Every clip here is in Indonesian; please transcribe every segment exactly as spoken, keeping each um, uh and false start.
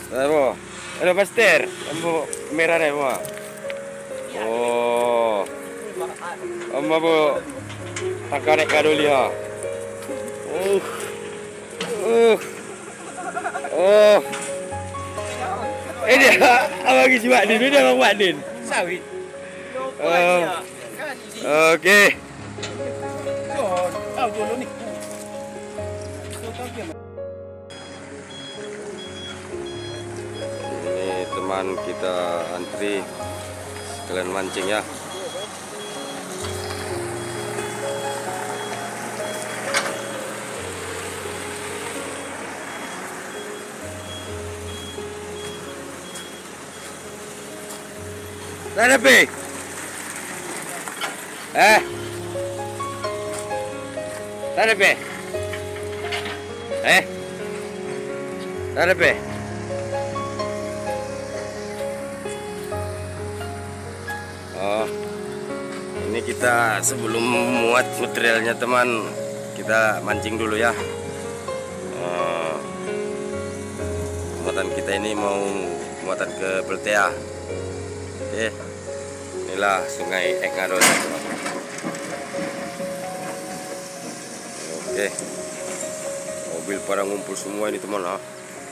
Ano? Ano, Master? Ano, merah na mo? Oh. Amma po. Tangkanek ka duli ha. Uh. Uh. Oh. Ini abang isi Mak Din. Ini abang Mak Din. Sawit. Oh. Okey. Tahu dulu nih. Ini teman kita antri sekalian mancing ya. Ada pe? Eh? Ada pe? Eh? Ada pe? Oh, ini kita sebelum muat materialnya teman, kita mancing dulu ya. Oh, muatan kita ini mau muatan ke Beltea. Oke, inilah Sungai Engadon. Oke, mobil pada ngumpul semua ini teman ah.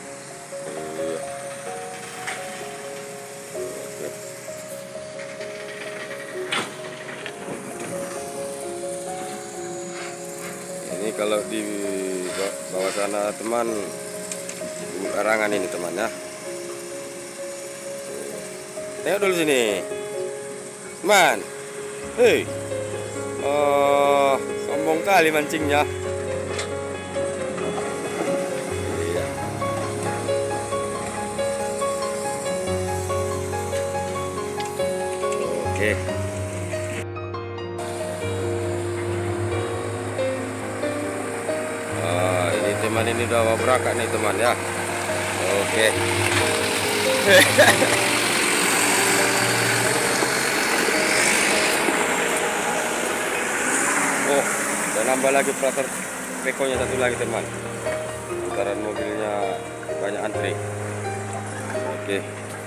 Ini kalau di bawah sana teman, larangan ini teman ya. Tengok dulu sini, teman. Hei, oh, sombong kali mancingnya. Iya. Oke. Oh, ini teman ini udah berangkat nih teman ya. Oke. Oh, dan nambah lagi plater pekonya satu lagi teman. Lantaran mobilnya banyak antri. Oke.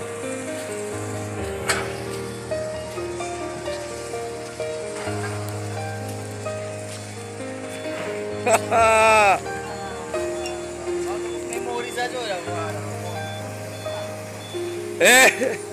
Haha. Memori saja udah. Eh.